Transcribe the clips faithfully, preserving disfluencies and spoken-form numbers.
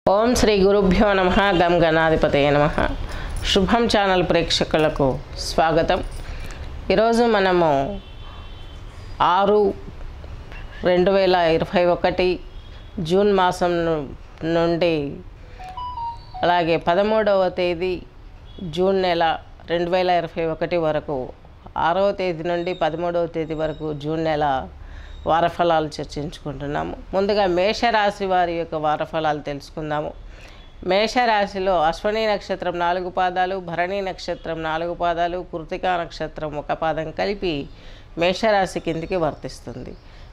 ఓం శ్రీ గురుభ్యో నమః గం గణాధిపతయే నమః. శుభం ఛానల్ ప్రేక్షకులకు స్వాగతం. ఈరోజు మనము ఆరు రెండు వేల ఇరవై ఒకటి జూన్ మాసం నుండి అలాగే పదమూడవ తేదీ జూన్ నెల రెండు వేల ఇరవై ఒకటి వరకు ఆరవ తేదీ నుండి పదమూడవ తేదీ వరకు జూన్ నెల వారఫలాలు చర్చించుకుంటున్నాము. ముందుగా మేషరాశి వారి యొక్క వారఫలాలు తెలుసుకుందాము. మేషరాశిలో అశ్వని నక్షత్రం నాలుగు పాదాలు, భరణి నక్షత్రం నాలుగు పాదాలు, కృతికా నక్షత్రం ఒక పాదం కలిపి మేషరాశి కిందికి వర్తిస్తుంది.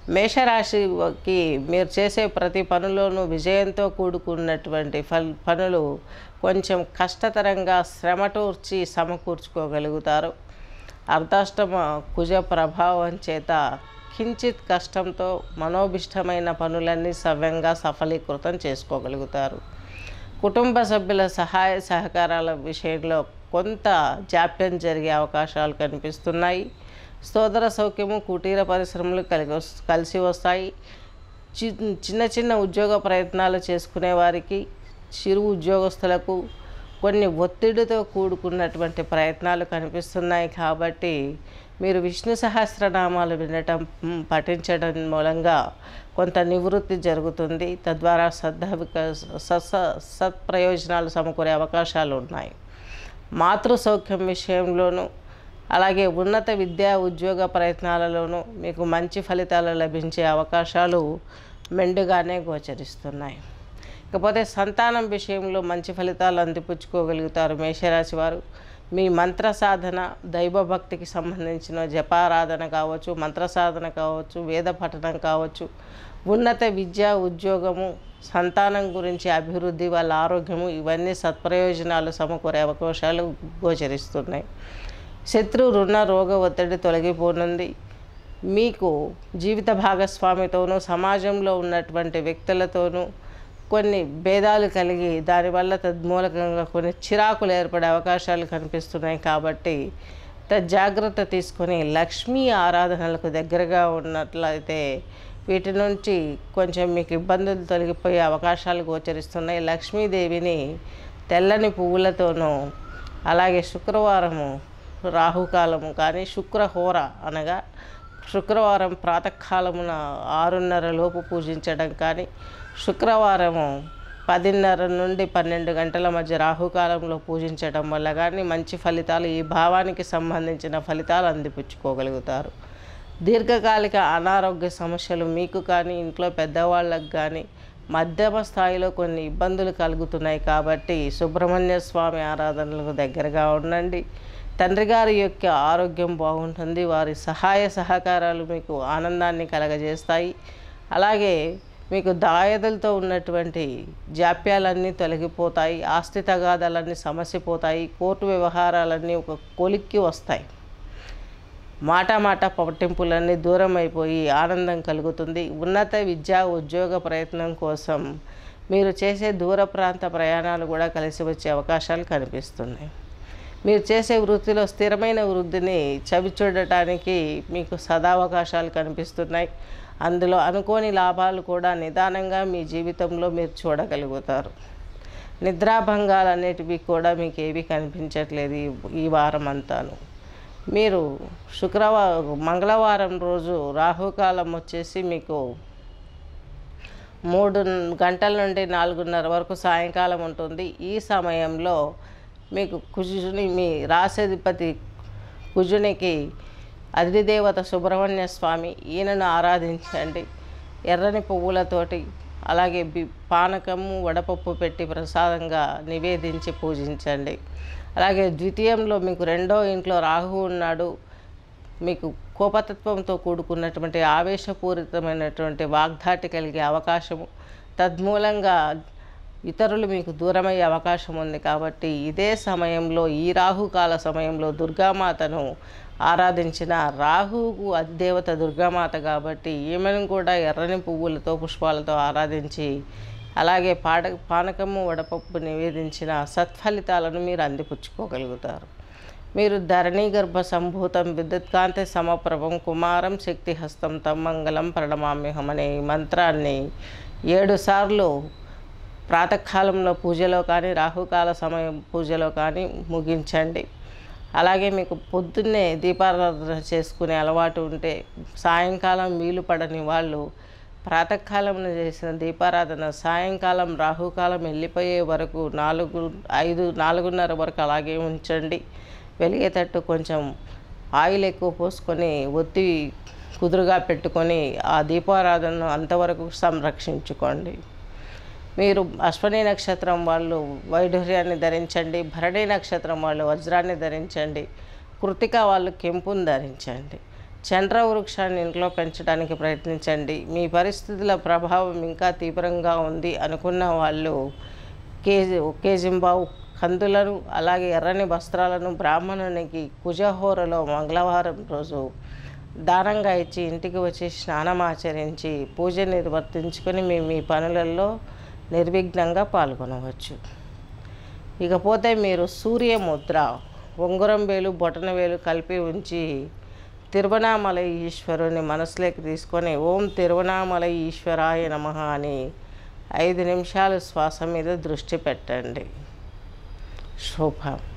మేషరాశికి మీరు చేసే ప్రతి పనులోనూ విజయంతో కూడుకున్నటువంటి ఫల్ పనులు కొంచెం కష్టతరంగా శ్రమటూర్చి సమకూర్చుకోగలుగుతారు. అర్ధాష్టమ కుజ ప్రభావం చేత కించిత్ కష్టంతో మనోభిష్టమైన పనులన్నీ సవ్యంగా సఫలీకృతం చేసుకోగలుగుతారు. కుటుంబ సభ్యుల సహాయ సహకారాల విషయంలో కొంత జాప్యం జరిగే అవకాశాలు కనిపిస్తున్నాయి. సోదర సౌఖ్యము, కుటీర పరిశ్రమలు కలిగి కలిసి వస్తాయి. చిన్న చిన్న ఉద్యోగ ప్రయత్నాలు చేసుకునే వారికి, చిరు ఉద్యోగస్తులకు కొన్ని ఒత్తిడితో కూడుకున్నటువంటి ప్రయత్నాలు కనిపిస్తున్నాయి. కాబట్టి మీరు విష్ణు సహస్రనామాలు వినటం, పఠించడం మూలంగా కొంత నివృత్తి జరుగుతుంది. తద్వారా సద్భవిక సత్స సత్ప్రయోజనాలు సమకూరే అవకాశాలు ఉన్నాయి. మాతృ సౌఖ్యం విషయంలోనూ అలాగే ఉన్నత విద్యా ఉద్యోగ ప్రయత్నాలలోనూ మీకు మంచి ఫలితాలు లభించే అవకాశాలు మెండుగానే గోచరిస్తున్నాయి. ఇకపోతే సంతానం విషయంలో మంచి ఫలితాలు అందిపుచ్చుకోగలుగుతారు మేషరాశి వారు. మీ మంత్ర సాధన, దైవభక్తికి సంబంధించిన జపారాధన కావచ్చు, మంత్ర సాధన కావచ్చు, వేద పఠనం కావచ్చు, ఉన్నత విద్య, ఉద్యోగము, సంతానం గురించి అభివృద్ధి, వాళ్ళ ఆరోగ్యము, ఇవన్నీ సత్ప్రయోజనాలు సమకూరే అవకాశాలు గోచరిస్తున్నాయి. శత్రు రుణ రోగ ఒత్తిడి తొలగిపోనుంది. మీకు జీవిత భాగస్వామితోనూ సమాజంలో ఉన్నటువంటి వ్యక్తులతోనూ కొన్ని భేదాలు కలిగి దానివల్ల తద్మూలకంగా కొన్ని చిరాకులు ఏర్పడే అవకాశాలు కనిపిస్తున్నాయి. కాబట్టి జాగ్రత్త తీసుకొని లక్ష్మీ ఆరాధనలకు దగ్గరగా ఉన్నట్లయితే వీటి నుంచి కొంచెం మీకు ఇబ్బందులు తొలగిపోయే అవకాశాలు గోచరిస్తున్నాయి. లక్ష్మీదేవిని తెల్లని పువ్వులతోనూ అలాగే శుక్రవారము రాహుకాలము కానీ శుక్రహోర అనగా శుక్రవారం ప్రాతకాలమున ఆరున్నర లోపు పూజించడం కానీ, శుక్రవారము పదిన్నర నుండి పన్నెండు గంటల మధ్య రాహుకాలంలో పూజించడం వల్ల కానీ మంచి ఫలితాలు, ఈ భావానికి సంబంధించిన ఫలితాలు అందిపుచ్చుకోగలుగుతారు. దీర్ఘకాలిక అనారోగ్య సమస్యలు మీకు కానీ ఇంట్లో పెద్దవాళ్ళకు కానీ మధ్యమ స్థాయిలో కొన్ని ఇబ్బందులు కలుగుతున్నాయి. కాబట్టి సుబ్రహ్మణ్య స్వామి ఆరాధనలకు దగ్గరగా ఉండండి. తండ్రి గారి యొక్క ఆరోగ్యం బాగుంటుంది. వారి సహాయ సహకారాలు మీకు ఆనందాన్ని కలగజేస్తాయి. అలాగే మీకు దాయదులతో ఉన్నటువంటి జాప్యాలన్నీ తొలగిపోతాయి. ఆస్తి తగాదాలన్నీ సమసిపోతాయి. కోర్టు వ్యవహారాలన్నీ ఒక కొలిక్కి వస్తాయి. మాట మాట పట్టింపులన్నీ దూరం అయిపోయి ఆనందం కలుగుతుంది. ఉన్నత విద్యా ఉద్యోగ ప్రయత్నం కోసం మీరు చేసే దూర ప్రాంత ప్రయాణాలు కూడా కలిసి వచ్చే అవకాశాలు కనిపిస్తున్నాయి. మీరు చేసే వృత్తిలో స్థిరమైన వృద్ధిని చవి చూడటానికి మీకు సదావకాశాలు కనిపిస్తున్నాయి. అందులో అనుకోని లాభాలు కూడా నిదానంగా మీ జీవితంలో మీరు చూడగలుగుతారు. నిద్రాభంగాలు అనేటివి కూడా మీకు ఏవి కనిపించట్లేదు ఈ వారం అంతాను. మీరు శుక్రవారం మంగళవారం రోజు రాహుకాలం వచ్చేసి మీకు మూడు గంటల నుండి నాలుగున్నర వరకు సాయంకాలం ఉంటుంది. ఈ సమయంలో మీకు కుజుని, మీ రాశాధిపతి కుజునికి అధిదేవత సుబ్రహ్మణ్య స్వామి, ఈయనను ఆరాధించండి. ఎర్రని పువ్వులతోటి అలాగే బి పానకము, వడపప్పు పెట్టి ప్రసాదంగా నివేదించి పూజించండి. అలాగే ద్వితీయంలో మీకు రెండో ఇంట్లో రాహు ఉన్నాడు. మీకు కోపతత్వంతో కూడుకున్నటువంటి ఆవేశపూరితమైనటువంటి వాగ్ధాటి కలిగే అవకాశము, తద్మూలంగా ఇతరులు మీకు దూరమయ్యే అవకాశం ఉంది. కాబట్టి ఇదే సమయంలో, ఈ రాహుకాల సమయంలో దుర్గామాతను ఆరాధించిన, రాహువుకు అధిదేవత దుర్గామాత కాబట్టి ఈమెను కూడా ఎర్రని పువ్వులతో పుష్పాలతో ఆరాధించి అలాగే పాడ పానకము వడపప్పు నివేదించిన సత్ఫలితాలను మీరు అందిపుచ్చుకోగలుగుతారు. మీరు ధరణీ గర్భ సంభూతం విద్యుత్కాంతి సమప్రభం కుమారం శక్తిహస్తం తం మంగళం ప్రణమామ్యహం అనే మంత్రాన్ని ఏడు సార్లు ప్రాతకాలంలో పూజలో కానీ రాహుకాల సమయం పూజలో కానీ ముగించండి. అలాగే మీకు పొద్దున్నే దీపారాధన చేసుకునే అలవాటు ఉంటే సాయంకాలం వీలు పడని వాళ్ళు ప్రాతకాలంలో చేసిన దీపారాధన సాయంకాలం రాహుకాలం వెళ్ళిపోయే వరకు నాలుగు ఐదు నాలుగున్నర వరకు అలాగే ఉంచండి. వెలిగేటట్టు కొంచెం ఆయిల్ ఎక్కువ పోసుకొని ఒత్తి కుదురుగా పెట్టుకొని ఆ దీపారాధనను అంతవరకు సంరక్షించుకోండి. మీరు అశ్వని నక్షత్రం వాళ్ళు వైఢూర్యాన్ని ధరించండి. భరణి నక్షత్రం వాళ్ళు వజ్రాన్ని ధరించండి. కృతిక వాళ్ళు కెంపును ధరించండి. చంద్ర వృక్షాన్ని ఇంట్లో పెంచడానికి ప్రయత్నించండి. మీ పరిస్థితుల ప్రభావం ఇంకా తీవ్రంగా ఉంది అనుకున్న వాళ్ళు కేజీ కేజింబావు కందులను అలాగే ఎర్రని వస్త్రాలను బ్రాహ్మణునికి కుజహోరలో మంగళవారం రోజు దానంగా ఇచ్చి ఇంటికి వచ్చి స్నానం ఆచరించి పూజ నిర్వర్తించుకొని మీ మీ పనులలో నిర్విఘ్నంగా పాల్గొనవచ్చు. ఇకపోతే మీరు సూర్యముద్ర ఉంగరం వేలు బొటన వేలు కలిపి ఉంచి తిరువణామలై ఈశ్వరుని మనసులోకి తీసుకొని ఓం తిరువణామలై ఈశ్వరాయ నమః అని ఐదు నిమిషాలు శ్వాస మీద దృష్టి పెట్టండి. శుభం.